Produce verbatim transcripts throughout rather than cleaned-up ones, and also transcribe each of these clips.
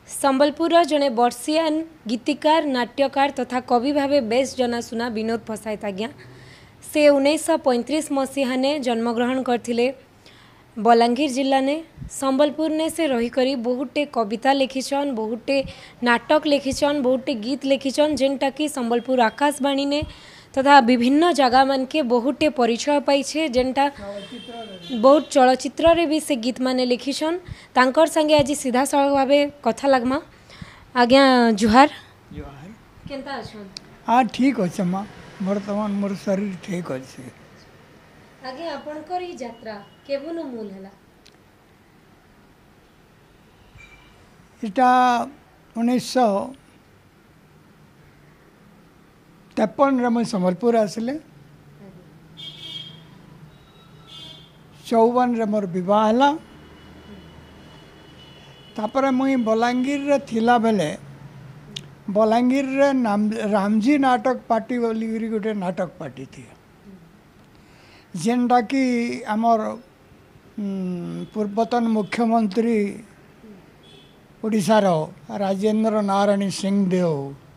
संबलपुर जड़े वर्षियान गीतिकार नाट्यकार तथा कवि भावे बेस जनाशुना विनोद पसायत आज्ञा से उन्नीस पैंतीस मसीहा ने जन्मग्रहण करथिले। बलांगीर जिला ने संबलपुर ने से रहीकरी बहुटे कविता लिखिछन, बहुटे नाटक लिखिछन, बहुटे गीत लिखिछन जेनटा कि संबलपुर आकाशवाणी ने तथा विभिन्न जगह मन के बहुटे परिचय पाइछे। जेनटा बहुत चलचित्र रे भी से गीत माने लिखिछन। तांकर संगे आज सीधा सड़क भावे कथा लगमा। आज्ञा जुहार जुहार केनता अछन? हाँ ठीक अच्छे माँ, बर्तमान मोर शरीर ठीक अच्छे। आगे आपनकर ई यात्रा केबुनु मूल हला? इटा उन्नीस सौ तेपन रे मुझे संबलपुर आसले। चौवन रे मोर विवाह हला। तापर मुई बलांगीर रे थिला बेले बलांगीर रे नाम रामजी नाटक पार्टी बोली गोटे नाटक पार्टी थी, जेनटा कि आमर पूर्वतन मुख्यमंत्री ओडिशार राजेंद्र नारायण सिंहदेव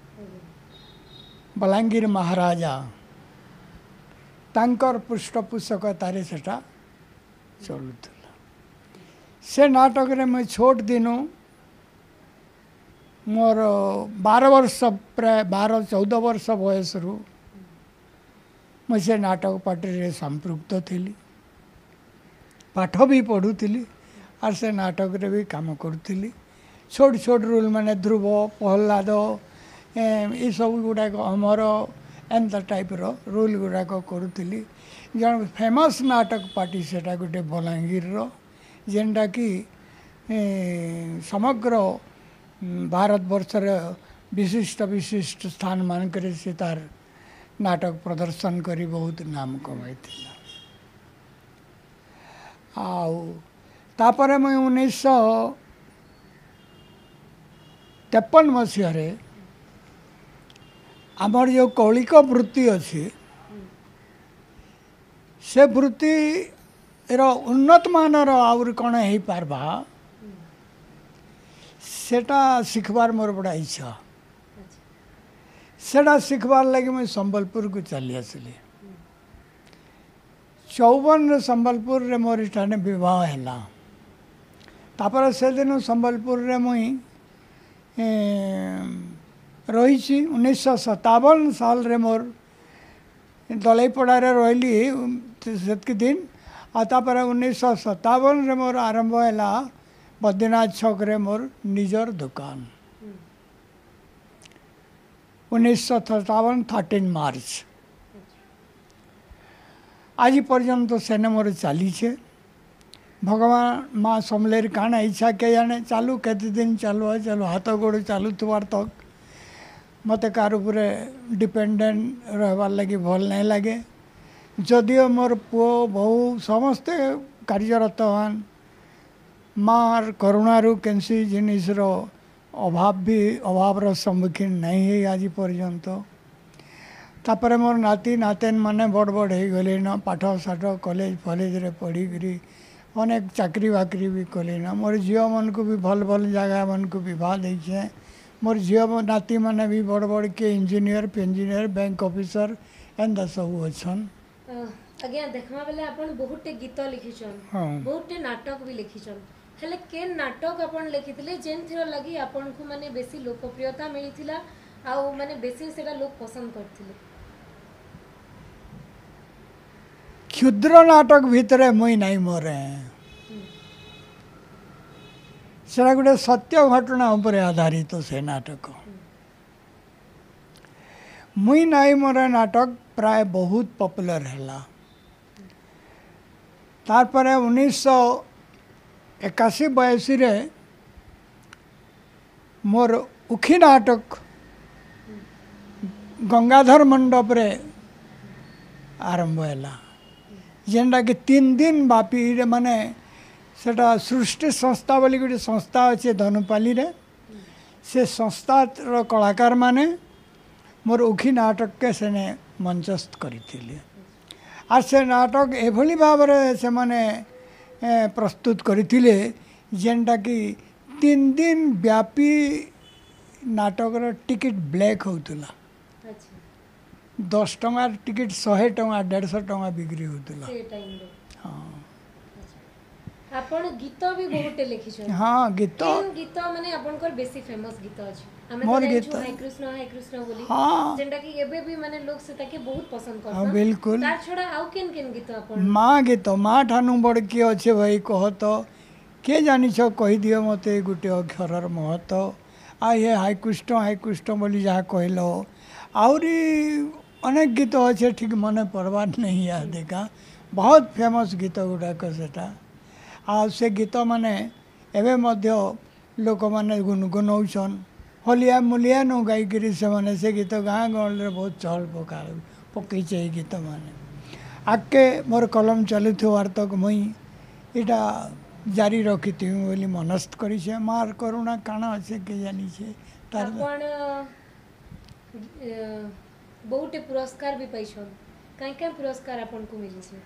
बलांगीर महाराजा तांकर पृष्ठपोषकतार सेटा चलुला। से नाटक रे मैं छोट दिनू मोर बारह वर्ष प्राय बारह चौदह वर्ष बयस रु मुझे नाटक पार्टी रे संपृक्त थी, पाठ भी पढ़ुली और से नाटक रे भी काम करुली। छोट छोट रोल माने ध्रुव, प्रहलाद ये सब गुड़ाक अमर एंता टाइप रो रोल गुड़ाक करुली। जन फेमस नाटक पार्टी सेटा गोटे बलांगीर रो जेनटा कि समग्र भारत वर्ष विशिष्ट विशिष्ट स्थान मानक से तार नाटक प्रदर्शन करी बहुत नाम कमाई थिला। आउ तापर मैं उन्नीस सौ तेपन मसीह आमर जो कौलिक वृत्ति अच्छी से वृत्ति रो उन्नत मानर आउर कौन हो पारबा सेटा शिखबार मोर बड़ा इच्छा। सेटा शिखबार लगे मैं संबलपुर को चली आसली। चौवन संबलपुर रे मोर इठाने विवाह हैला। तापर से दिन संबलपुर रे मुई रही। उन्नीस सौ सतावन साल रे मोर दलईपड़ा रे रही से दिन। आ तापर उन्नीस सौ सतावन रे मोर आरंभ हैला बद्रीनाथ छक रे मोर निजर दुकान। उन्नीस सौ सतावन थर्टीन मार्च आज पर्यंत सेने मोर चली छे। भगवान माँ समलेर काना इच्छा के जाने चालू केते दिन चालू है चलो हाथ गोड़ चालू थवार तक मत कार उपरे डिपेंडेंट रहबार लगी भल नहीं लगे। जदियो मोर पुओ बहु समस्ते कार्यरत हन, मार करुणारू कैंसी जिनिसर अभाव भी अभाव सम्मुखीन नहीं है आज पर्यंत। तापर मोर नाती नातेन माने बड़ बड़ हो गले न, पाठ साठ कॉलेज फलेज रे पढ़ी करी अनेक चाकरी बाकरी भी कले न। मोर झील मन को भी भल भल जगह मन को विवाह देछे। मोर झील नाती माने भी बड़ बड़ के इंजीनियर पेंजीनियर बैंक ऑफिसर एंदा सब अच्छन। आज्ञा देखमा बेले आपण बहुते गीत लिखिछन, बहुते नाटक भी लिखिछन। हेले के नाटक आपण लिखिथिले जेन थिरो लगी आपण को माने बेसी लोकप्रियता मिलिथिला आ माने बेसी सेटा लोग पसंद करथिले? क्षुद्र नाटक भितर मुई नहीं मोरे सेटा गोटे सत्य घटना उपर आधारित से नाटक। मुई नहीं मोरे नाटक प्राय बहुत पॉपुलर हैला। तारपरे उन्नीस सौ इक्यासी बयासी रे मोर उखी नाटक गंगाधर मंडप रे आरंभ हैला। जेनटा कि तीन दिन बापी रे माने सेटा सृष्टि संस्था बोली गोटे संस्था अच्छे धनुपाली रे। से संस्था रो कलाकार माने मोर उखी नाटक के सेने मंचस्थ करिथिले। आ से नाटक एभली भाव से माने प्रस्तुत करिथिले जेनटा कि तीन दिन व्यापी नाटकर टिकेट ब्लैक होतला अच्छा दस टंका टिकेट शहे टंका डेढ़ टंका बिक्री होतला से टाइम रे हाँ आपण गीत भी बहुत लिखी छ हाँ गीत केन गीत माने आपनकर बेसी फेमस गीत अछि हमें मोर तो गीत- हाय कृष्ण हाय कृष्ण बोली हाँ जेंटा कि एबे भी माने लोग से ताके बहुत पसंद हाँ करछन बिल्कुल तार छोड़ा आउ केन केन गीत आपण माँ गीत माँ ठानु बड़ किए अच्छे भाई कह तो किए जानी कही दियो मते गोटे अक्षर महत्व आ ये हाईकृष्ण हाईकृष्ण बोली जहाँ कहल आहरी अनेक गीत अच्छे ठीक मन पड़वार नहीं याद देखा बहुत फेमस गीत गुड़ाक सेटा आ से गीत माने एवं मध्य लोक मैंने गुनगुनौन हलिया मुलिया नु गायिकी से माने से गीत गाँ गहल बहुत चहल पका पकईचे गीत माने आगे मोर कलम चलुवार तक मुई इटा जारी रखी बोली मनस्थ करी मार करुणा काण अच्छे के जानी तार आपण बहुत पुरस्कार भी पाइछन काई काई पुरस्कार आपण को मिली छै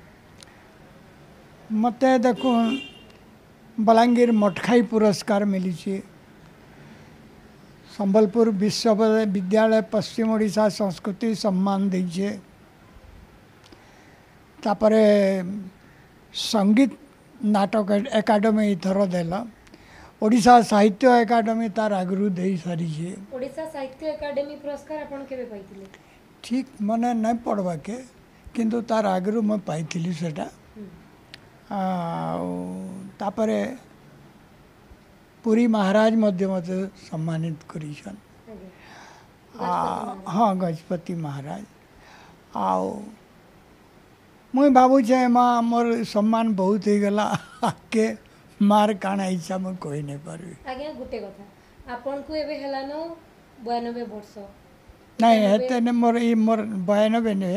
मते देखो बलांगीर मटखाई पुरस्कार मिली संबलपुर विश्वविद्यालय पश्चिम ओडिशा संस्कृति सम्मान दीजे तापरे संगीत नाटक एकाडेमी इथर देला ओडिशा साहित्य एकाडेमी तार आगु दे सारी ओडिशा साहित्य एकाडेमी पुरस्कार आपण केबे पाइतिले ठीक मने नहीं पड़वा के किंतु तार आगु मैं पाई सेटा तापरे पुरी महाराज मध्य मते सम्मानित करिछन हाँ गजपति महाराज आओ मुई भावु छे माँ मोर सम्मान बहुत ही गला आके मार काना इच्छा मैं कहि नहीं पारबी आज्ञा गुटे कथा आपन को एबे हेला न बयानबे वर्ष नहीं हेते ने मोर ई मोर बयानबे ने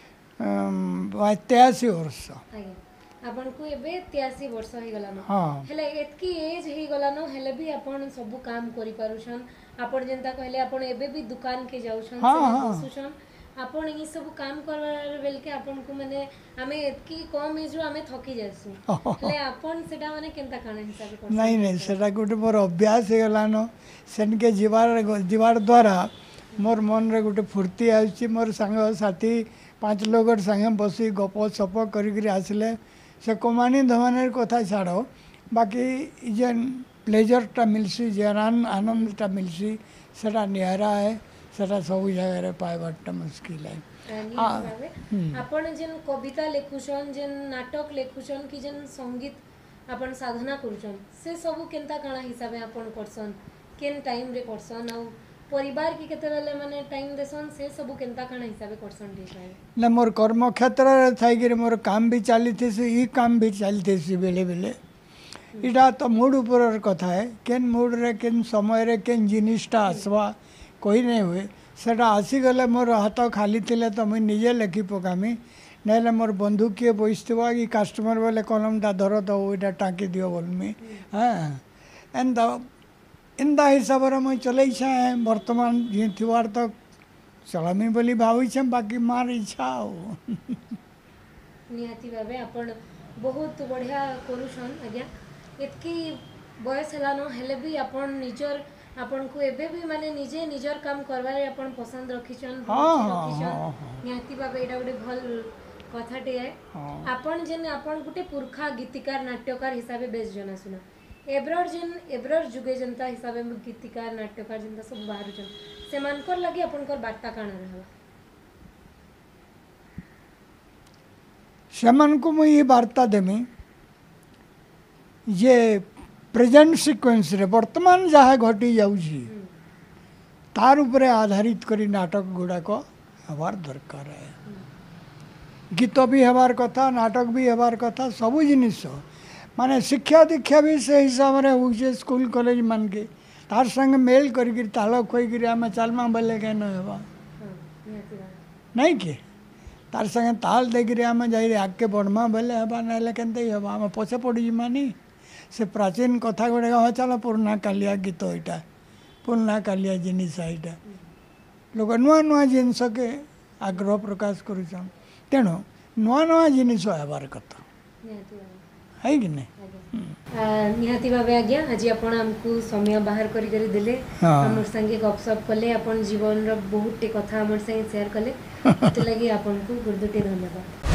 तेयासी वर्ष आज्ञा आपन को एबे तिरासी वर्ष हे गला न हाँ हेले एतकी एज हे गला न हेले भी आपन सब काम करि पारुछन आपन जेंता कहले आपन एबे भी दुकान के जाउछन हाँ, से हाँ। बसुछन आपन ई सब काम करवार बेल के आपन को माने हमें एतकी कम एज रो हमें थकी जासु हेले आपन सेटा माने केनता काना हिसाब कर नहीं नहीं सेटा गोटे मोर अभ्यास हो गलान सेन के जीवार जीवार द्वारा मोर मन रे गोटे फुर्ती आछि मोर संग साथी पांच लोग संगे बसी गप सप करी आसले से कमानी धमानी कथा छाड़ बाकी जेन प्लेजरटा मिलसी जेन आनंदटा मिलसी सेटा निहारा है सेटा सब जगह पाइबारटा मुश्किल है आपण जेन कविता लेखुछन जेन नाटक लेखुछन कि जेन संगीत आपण साधना करूछन से सब केनता काना हिसाबे आपण करसन केन टाइम रे करसन आ परिवार की केते बेले माने टाइम देसन से सब केनता काना हिसाबे करसन ठीक है ना मोर कर्म क्षेत्र रे थाई कि मोर काम भी चलते से ई काम भी चलते से बेले बेले इटा तो मूड ऊपर कथा है केन मूड रे केन समय रे केन जिनिसटा आसवा कोई नहीं हुए सेटा आसीगले मोर हाथ खाली थिले तो मुझे निजे लिखि पकामी ना मोर बंधु किए बैसवा कि कस्टमर बोले कलमटा धर तो वहीटा टाँकी दियो बोलमी हाँ एंता एंता हिसाब से मुझे चल बर्तमान जी थोर तक चलामी बोली भावी बाकी मार इच्छा हो निहाती भावे आपण बहुत बढ़िया करूछन आज्ञा एतकी बयस हेलानो हेले भी आपण निजर आपण को एबे भी माने निजे निजर काम करवारे आपण पसंद रखिछन हाँ, रखिछन हाँ, हाँ। निहाती भावे एटा गोटे भल कथाटे है हाँ। आपण जेन आपण गोटे पुरखा गीतिकार नाट्यकार हिसाबे बेस जना सुना एब्रर जेन एब्रर जुगे जनता हिसाबे गीतिकार नाट्यकार जनता सब बाहर जन से मानकर लगी आपनकर वार्ता काना रहला सेमान को मुझे ये वार्ता देमी ये प्रेजेंट सीक्वेंस रे वर्तमान जहाँ घटी जाउछि तार उपरे आधारित करी नाटक गुड़ाक हबार दरकार है गीत भी हबार कथा नाटक भी हबार कथा सबू जिनिस माने शिक्षा दीक्षा भी से हिसाब से हो स्कूल कॉलेज मान के तार संग मेल करी ताल खोई आम चलमा बोले कहीं ना नहीं कि तार संगे ताल देकर आम जाए आगे बढ़मा बोले हवा ना के हवा आम पछे पड़ी मानी से प्राचीन कथा गुड़ाक हाँ चल पुराना कालिया गीत यहाँ पुराना कालिया जिनिस यहाँ लोक नुआ नुआ जिनस के आग्रह प्रकाश करुछन तेणु नुआ नुआ जिनिस हबार कथा है कि नहीं। निहाती भाव आज्ञा आज आपण आमको समय बाहर करी करी दिले हमर संगे गपसप कले आपण जीवन रो बहुत टे कथा हमर संगे शेयर कले ते लगी आपण को गुरुदुटे धन्यवाद।